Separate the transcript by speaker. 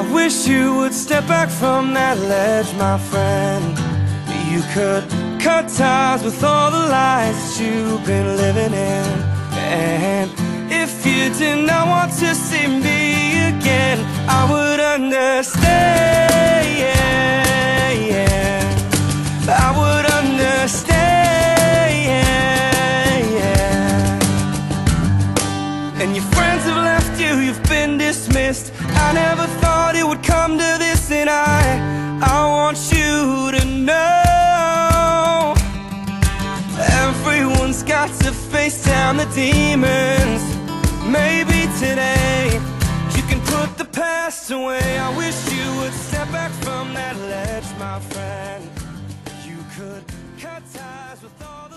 Speaker 1: wish you would step back from that ledge, my friend. You could cut ties with all the lies that you've been living in. And if you did not want to see me again, I would understand. I would understand. And your friends have left you, you've been dismissed. I never thought it would come to this, and I want you to know everyone's got to face down the demons. Maybe today you can put the past away. I wish you would step back from that ledge, my friend. You could cut ties with all